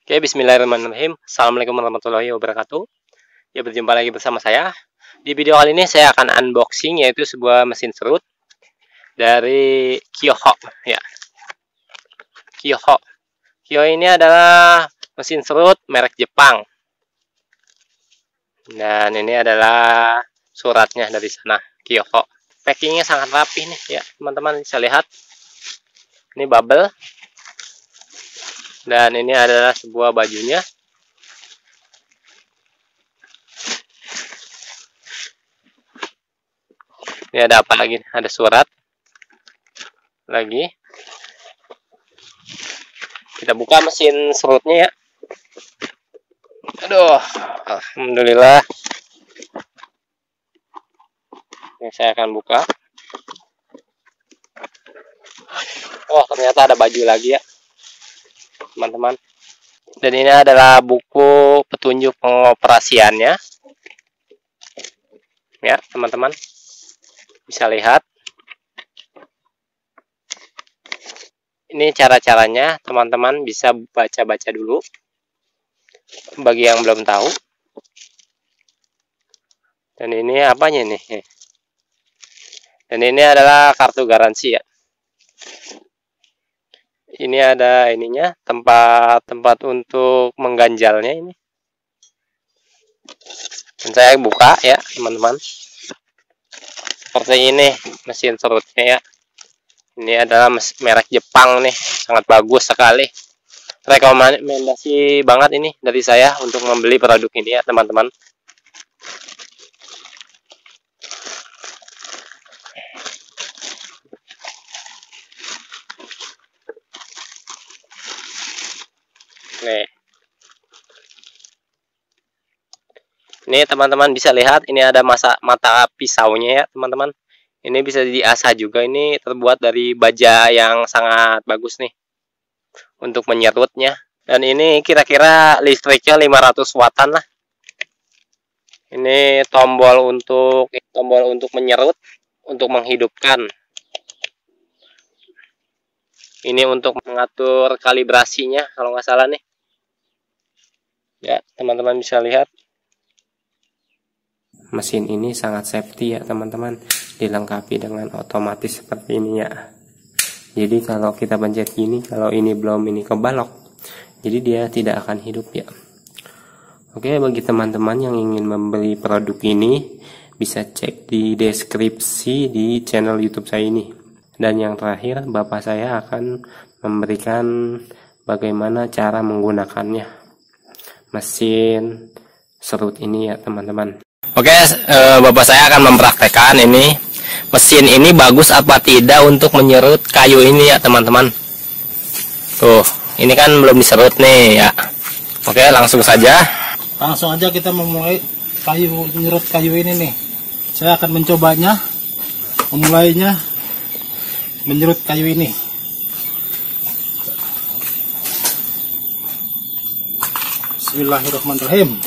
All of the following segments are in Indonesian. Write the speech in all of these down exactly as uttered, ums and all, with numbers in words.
Oke, bismillahirrahmanirrahim. Assalamualaikum warahmatullahi wabarakatuh. Ya, berjumpa lagi bersama saya. Di video kali ini saya akan unboxing yaitu sebuah mesin serut dari Kyoho ya. Kyoho. Kyoho ini adalah mesin serut merek Jepang. Dan ini adalah suratnya dari sana, Kyoho. Packingnya sangat rapi nih ya, teman-teman bisa lihat. Ini bubble. Dan ini adalah sebuah bajunya. Ini ada apa lagi? Ada surat lagi. Kita buka mesin serutnya ya. Aduh, alhamdulillah. Ini saya akan buka. Oh, ternyata ada baju lagi ya, teman-teman. Dan ini adalah buku petunjuk pengoperasiannya ya, teman-teman bisa lihat. Ini cara-caranya, teman-teman bisa baca-baca dulu bagi yang belum tahu. Dan ini apanya nih? Dan ini adalah kartu garansi ya. Ini ada ininya, tempat-tempat untuk mengganjalnya ini. Dan saya buka ya, teman-teman. Seperti ini mesin serutnya ya. Ini adalah merek Jepang nih, sangat bagus sekali. Rekomendasi banget ini dari saya untuk membeli produk ini ya, teman-teman. Nih. Ini teman-teman bisa lihat, ini ada masa mata pisaunya ya, teman-teman. Ini bisa diasah juga, ini terbuat dari baja yang sangat bagus nih untuk menyerutnya. Dan ini kira-kira listriknya lima ratus wattan lah. Ini tombol untuk tombol untuk menyerut, untuk menghidupkan. Ini untuk mengatur kalibrasinya kalau nggak salah nih. Ya, teman-teman bisa lihat. Mesin ini sangat safety ya, teman-teman. Dilengkapi dengan otomatis seperti ini ya. Jadi kalau kita pencet gini, kalau ini belum ini kebalok, jadi dia tidak akan hidup ya. Oke, bagi teman-teman yang ingin membeli produk ini, bisa cek di deskripsi di channel YouTube saya ini. Dan yang terakhir, bapak saya akan memberikan bagaimana cara menggunakannya mesin serut ini ya, teman-teman. Oke, eh, bapak saya akan mempraktekkan ini mesin ini bagus apa tidak untuk menyerut kayu ini ya, teman-teman. Tuh, ini kan belum diserut nih ya. Oke, langsung saja. Langsung aja kita memulai kayu menyerut kayu ini nih. Saya akan mencobanya, memulainya menyerut kayu ini. Bismillahirrahmanirrahim.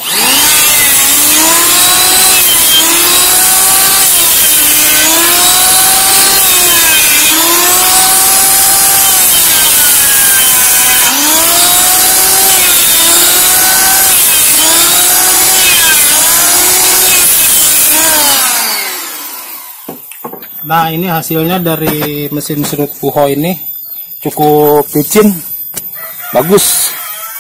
Nah, ini hasilnya dari mesin serut Kyoho ini cukup licin, bagus.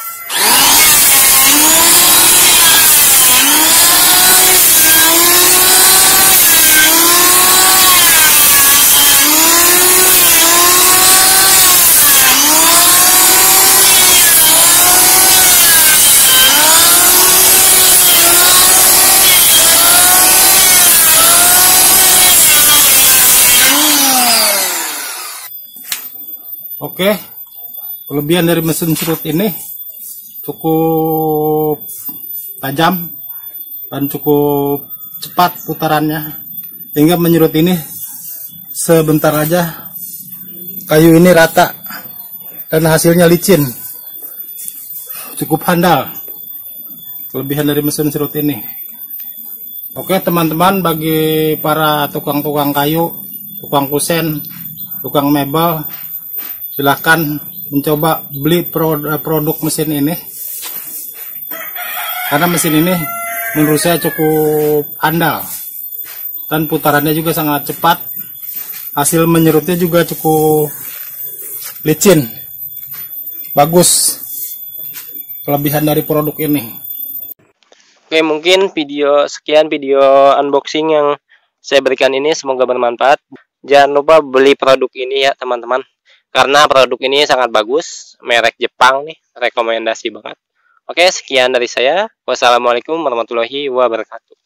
Oke, kelebihan dari mesin serut ini cukup tajam dan cukup cepat putarannya, hingga menyerut ini sebentar aja kayu ini rata dan hasilnya licin, cukup handal. Kelebihan dari mesin serut ini. Oke teman-teman, bagi para tukang-tukang kayu, tukang kusen, tukang mebel, silahkan mencoba beli produk mesin ini. Karena mesin ini menurut saya cukup andal dan putarannya juga sangat cepat. Hasil menyerutnya juga cukup licin. Bagus. Kelebihan dari produk ini. Oke, mungkin video sekian video unboxing yang saya berikan ini semoga bermanfaat. Jangan lupa beli produk ini ya teman-teman, karena produk ini sangat bagus, merek Jepang nih, rekomendasi banget. Oke, sekian dari saya. Wassalamualaikum warahmatullahi wabarakatuh.